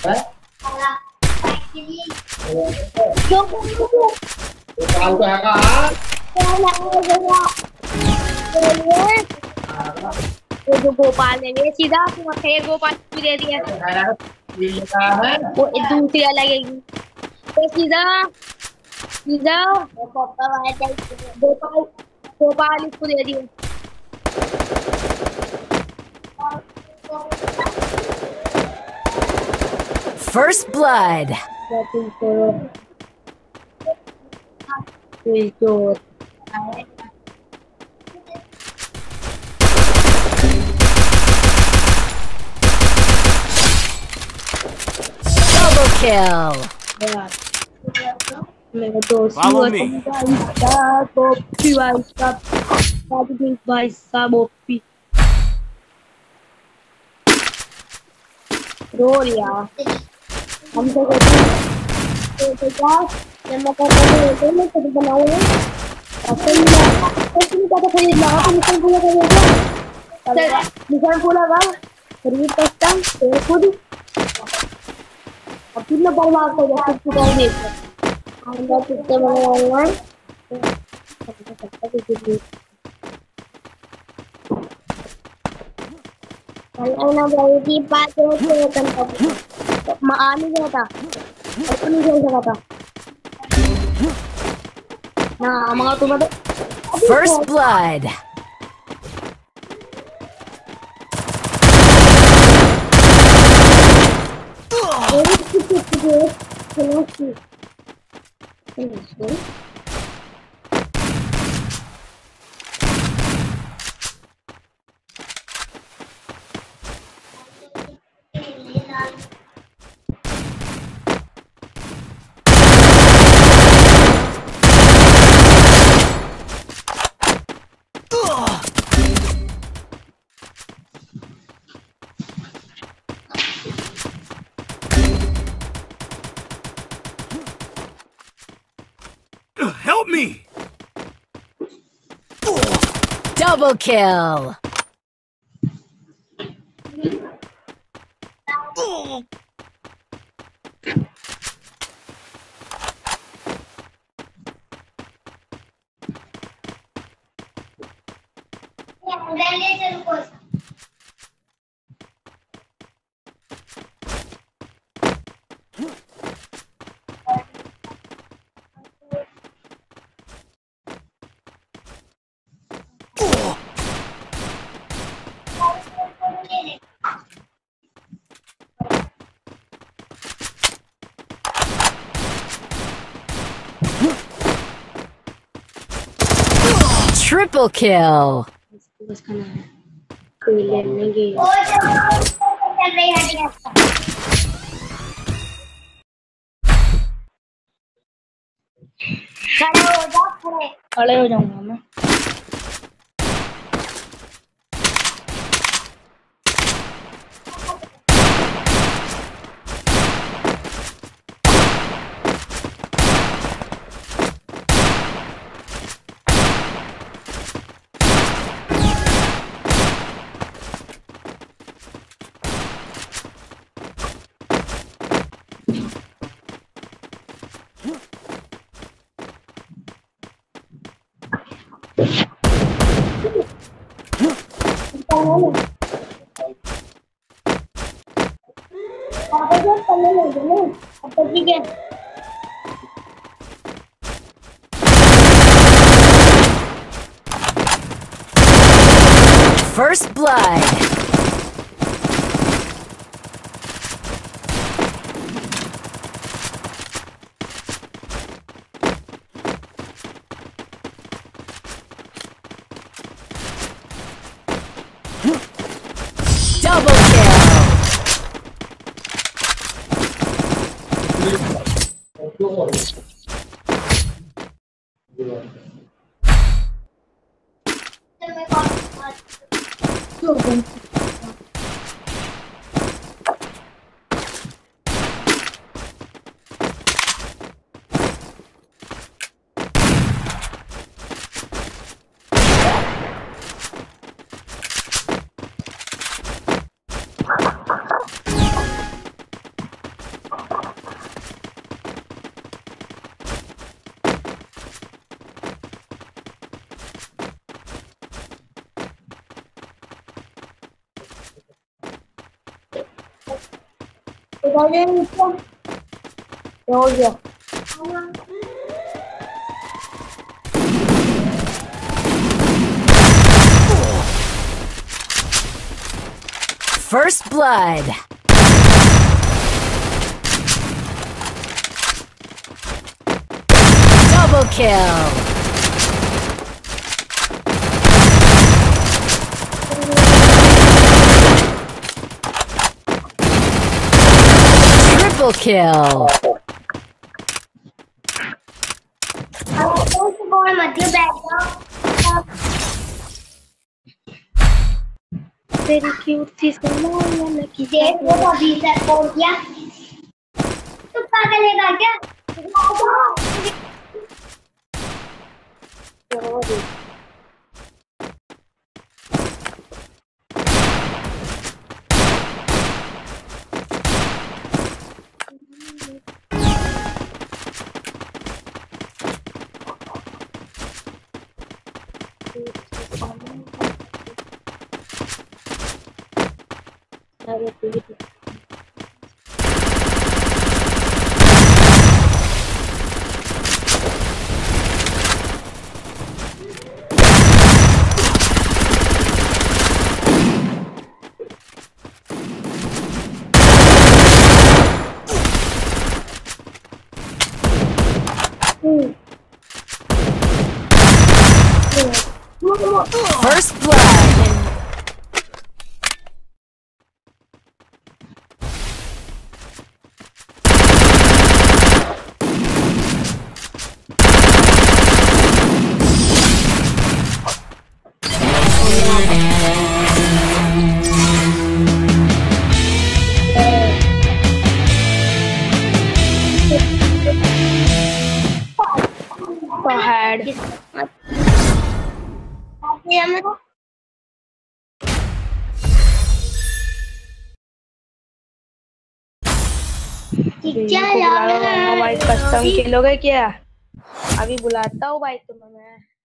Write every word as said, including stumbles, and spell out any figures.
Tahu ka ka? वो जो गोपाल है ये सीधा फिर गोपाल को दे दिया वो दूसरी लगेगी तो सीधा सीधा गोपाल गोपाल इसको दे दिया First blood. Double kill. Follow me. रोल यार हम तो कहते हैं तो क्या जब मैं कहता हूँ तो मैं खुद बनाऊंगा ऐसे ही मैं ऐसे ही कहता खरीद लगा तो निशान पूरा कर देगा निशान पूरा लगा खरीद सकता फिर खुद अब फिर मैं बर्बाद कर दूँ खुद को कर देगा हम लोग कितने बनाऊंगा ना भाई की बात है तो करता मैं आ नहीं गया था और नहीं खेल सका था ना मगर तुम्हें तो First blood. Help me! Double kill. Triple kill. खड़े हो जाऊंगा मैं First blood. Double kill. देखा ये क्या हो गया? First blood. Double kill. Triple kill. तेरी क्यूट सी स्माइल में किसी को अभी तक फोन किया तू पागल है क्या? First blood. पहाड़ क्या यार हमारी कस्टम खेलोगे क्या? अभी बुलाता हूँ भाई तुम्हें मैं।